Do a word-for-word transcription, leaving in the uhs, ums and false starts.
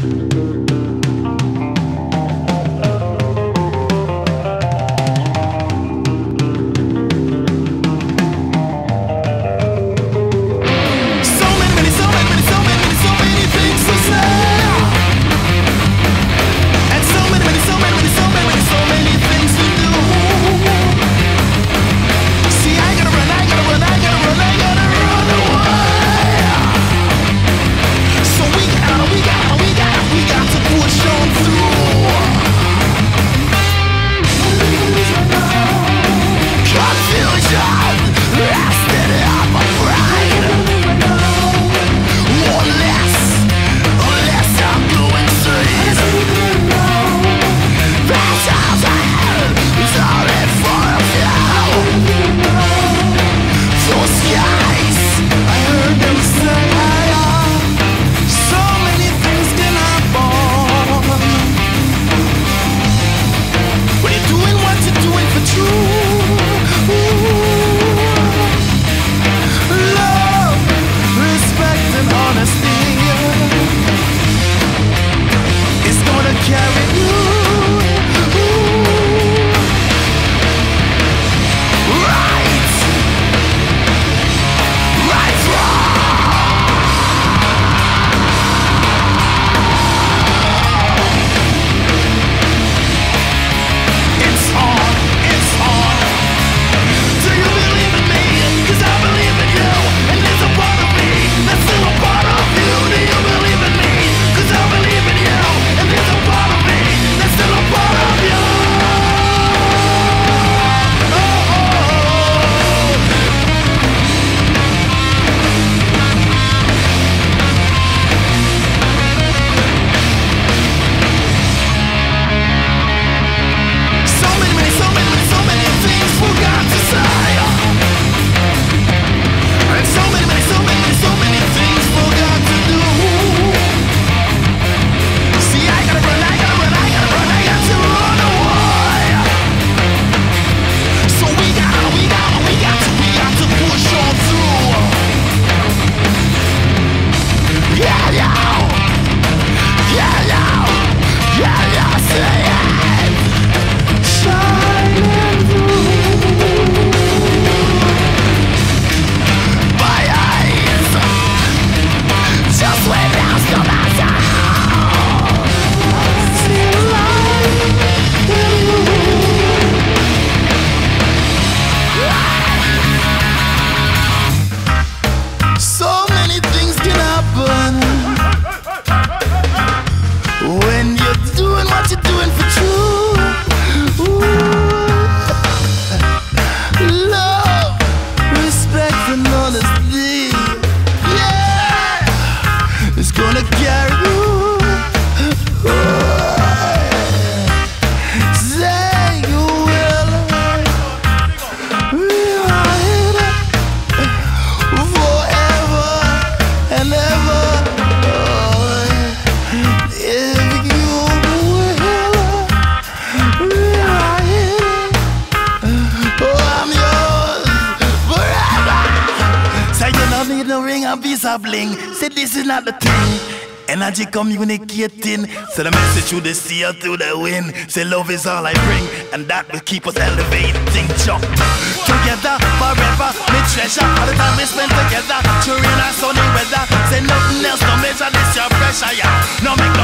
Visa bling, say this is not the thing. Energy communicating, so the message through the sea or through the wind. Say love is all I bring, and that will keep us elevating. Jump together forever, me treasure all the time we spend together. During our sunny weather, say nothing else, no measure this your pressure, yeah. No make no